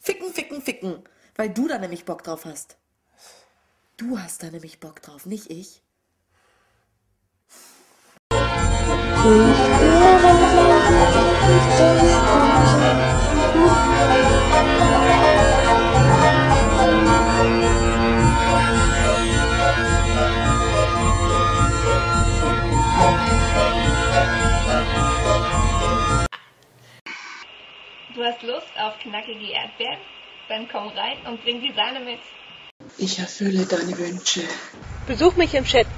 Ficken, ficken, ficken. Weil du da nämlich Bock drauf hast. Du hast da nämlich Bock drauf, nicht ich. Du hast Lust auf knackige Erdbeeren? Dann komm rein und bring die Sahne mit. Ich erfülle deine Wünsche. Besuch mich im Chat.